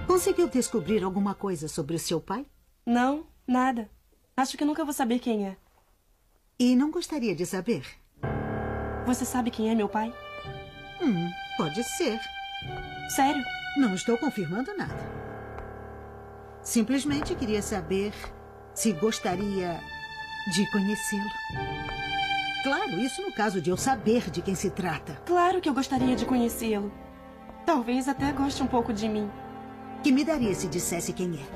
Conseguiu descobrir alguma coisa sobre o seu pai? Não, nada. Acho que nunca vou saber quem é. E não gostaria de saber? Você sabe quem é meu pai? Pode ser. Sério? Não estou confirmando nada. Simplesmente queria saber se gostaria de conhecê-lo. Claro, isso no caso de eu saber de quem se trata. Claro que eu gostaria de conhecê-lo. Talvez até goste um pouco de mim. Que me daria se dissesse quem é?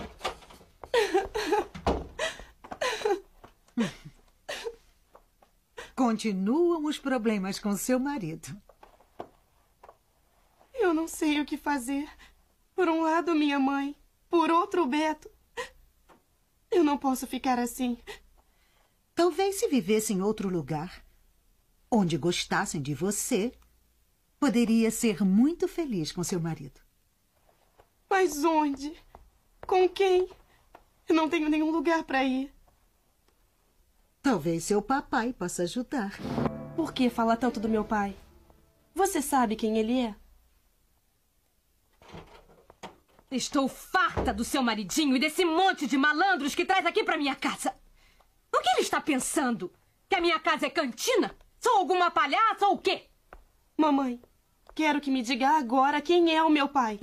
Continuam os problemas com seu marido. Eu não sei o que fazer. Por um lado, minha mãe. Por outro, o Beto. Eu não posso ficar assim. Talvez se vivesse em outro lugar, onde gostassem de você, poderia ser muito feliz com seu marido. Mas onde? Com quem? Eu não tenho nenhum lugar para ir. Talvez seu papai possa ajudar. Por que fala tanto do meu pai? Você sabe quem ele é? Estou farta do seu maridinho e desse monte de malandros que traz aqui pra minha casa. O que ele está pensando? Que a minha casa é cantina? Sou alguma palhaça ou o quê? Mamãe, quero que me diga agora quem é o meu pai.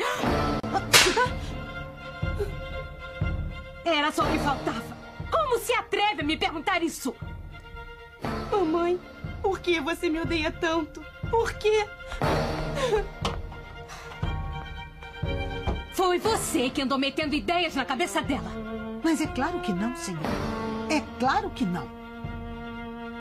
Era só o que faltava. Como se atreve a me perguntar isso? Mamãe, por que você me odeia tanto? Por quê? Foi você que andou metendo ideias na cabeça dela. Mas é claro que não, senhor. É claro que não.